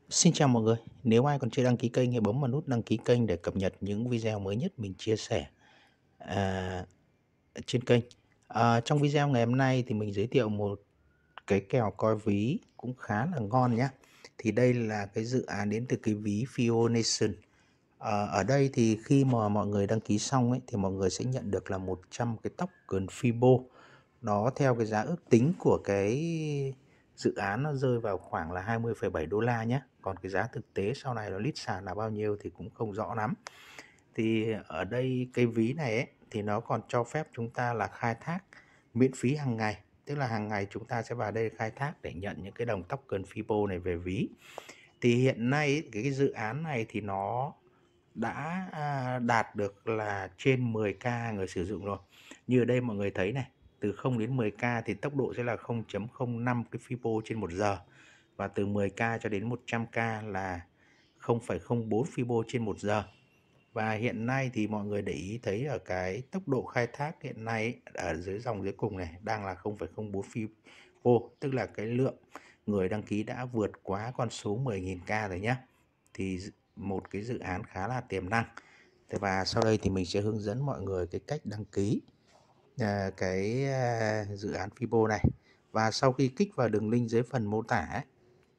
Xin chào mọi người, nếu ai còn chưa đăng ký kênh hãy bấm vào nút đăng ký kênh để cập nhật những video mới nhất mình chia sẻ à, trên kênh. Trong video ngày hôm nay thì mình giới thiệu một cái kèo coi ví cũng khá là ngon nhé. Thì đây là cái dự án đến từ cái ví FIO Nation. Ở đây thì khi mà mọi người đăng ký xong ấy, thì mọi người sẽ nhận được là 100 cái token FIBO. Nó theo cái giá ước tính của cái dự án nó rơi vào khoảng là 20,7 đô la nhé. Còn cái giá thực tế sau này nó lít sàn là bao nhiêu thì cũng không rõ lắm. Thì ở đây cái ví này ấy, thì nó còn cho phép chúng ta là khai thác miễn phí hàng ngày. Tức là hàng ngày chúng ta sẽ vào đây khai thác để nhận những cái đồng token FIBO này về ví. Thì hiện nay ấy, cái dự án này thì nó đã đạt được là trên 10k người sử dụng rồi. Như ở đây mọi người thấy này, từ 0 đến 10k thì tốc độ sẽ là 0.05 cái FIBO trên 1 giờ, và từ 10k cho đến 100k là 0,04 FIBO trên 1 giờ. Và hiện nay thì mọi người để ý thấy ở cái tốc độ khai thác hiện nay ở dưới dòng dưới cùng này đang là 0,04 FIBO, tức là cái lượng người đăng ký đã vượt quá con số 10.000k rồi nhé. Thì một cái dự án khá là tiềm năng. Và sau đây thì mình sẽ hướng dẫn mọi người cái cách đăng ký cái dự án FIBO này. Và sau khi kích vào đường link dưới phần mô tả ấy,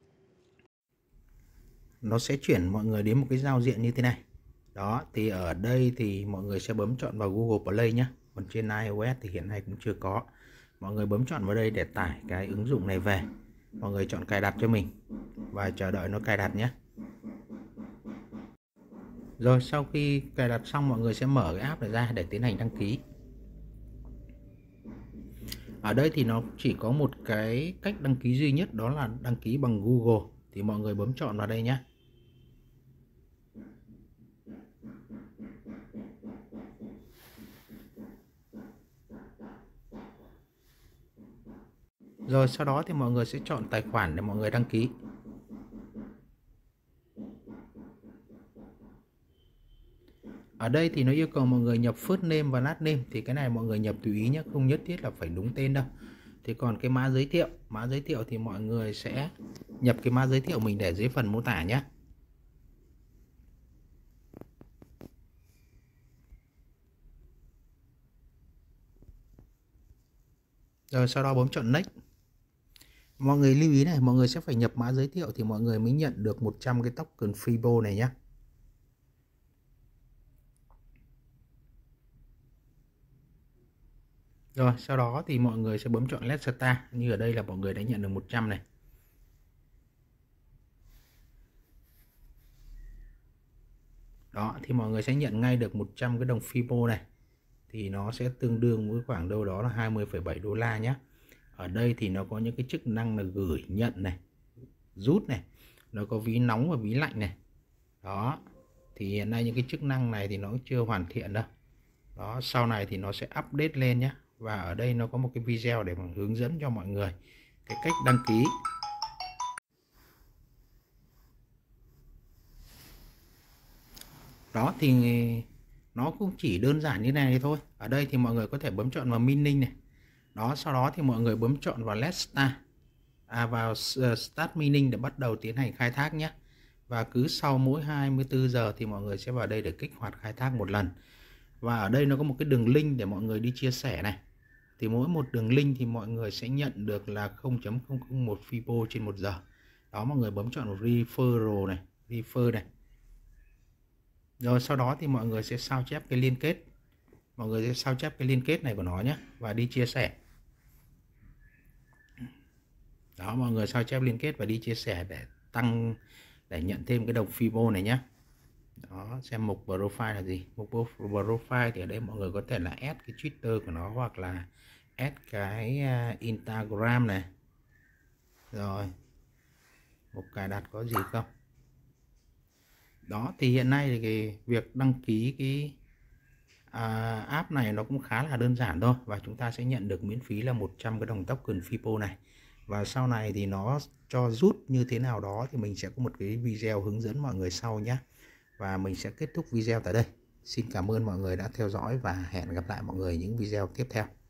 nó sẽ chuyển mọi người đến một cái giao diện như thế này. Đó, thì ở đây thì mọi người sẽ bấm chọn vào Google Play nhé. Còn trên iOS thì hiện nay cũng chưa có. Mọi người bấm chọn vào đây để tải cái ứng dụng này về. Mọi người chọn cài đặt cho mình và chờ đợi nó cài đặt nhé. Rồi sau khi cài đặt xong mọi người sẽ mở cái app này ra để tiến hành đăng ký. Ở đây thì nó chỉ có một cái cách đăng ký duy nhất, đó là đăng ký bằng Google. Thì mọi người bấm chọn vào đây nhé. Rồi sau đó thì mọi người sẽ chọn tài khoản để mọi người đăng ký. Ở đây thì nó yêu cầu mọi người nhập first name và last name, thì cái này mọi người nhập tùy ý nhé, không nhất thiết là phải đúng tên đâu. Thì còn cái mã giới thiệu thì mọi người sẽ nhập cái mã giới thiệu mình để dưới phần mô tả nhé. Rồi sau đó bấm chọn next. Mọi người lưu ý này, mọi người sẽ phải nhập mã giới thiệu thì mọi người mới nhận được 100 cái token FIBO này nhé. Rồi sau đó thì mọi người sẽ bấm chọn Let's Start. Như ở đây là mọi người đã nhận được 100 này. Đó, thì mọi người sẽ nhận ngay được 100 cái đồng FIBO này. Thì nó sẽ tương đương với khoảng đâu đó là 20,7 đô la nhé. Ở đây thì nó có những cái chức năng là gửi, nhận này, rút này. Nó có ví nóng và ví lạnh này. Đó, thì hiện nay những cái chức năng này thì nó chưa hoàn thiện đâu. Đó, sau này thì nó sẽ update lên nhé. Và ở đây nó có một cái video để mà hướng dẫn cho mọi người cái cách đăng ký. Đó thì nó cũng chỉ đơn giản như này thôi. Ở đây thì mọi người có thể bấm chọn vào mining này. Đó, sau đó thì mọi người bấm chọn vào Let's Start. Vào Start Mining để bắt đầu tiến hành khai thác nhé. Và cứ sau mỗi 24 giờ thì mọi người sẽ vào đây để kích hoạt khai thác một lần. Và ở đây nó có một cái đường link để mọi người đi chia sẻ này. Thì mỗi một đường link thì mọi người sẽ nhận được là 0.001 FIBO trên 1 giờ. Đó, mọi người bấm chọn vào Referral này, Refer này. Rồi sau đó thì mọi người sẽ sao chép cái liên kết. Mọi người sẽ sao chép cái liên kết này của nó nhé và đi chia sẻ. Đó, mọi người sao chép liên kết và đi chia sẻ để nhận thêm cái đồng FIBO này nhé. Đó, xem mục profile là gì. Mục profile thì ở đây mọi người có thể là add cái Twitter của nó hoặc là add cái Instagram này. Rồi mục cài đặt có gì không? Đó, thì hiện nay thì cái việc đăng ký cái app này nó cũng khá là đơn giản thôi. Và chúng ta sẽ nhận được miễn phí là 100 cái đồng token FIBO này. Và sau này thì nó cho rút như thế nào đó thì mình sẽ có một cái video hướng dẫn mọi người sau nhé. Và mình sẽ kết thúc video tại đây. Xin cảm ơn mọi người đã theo dõi và hẹn gặp lại mọi người những video tiếp theo.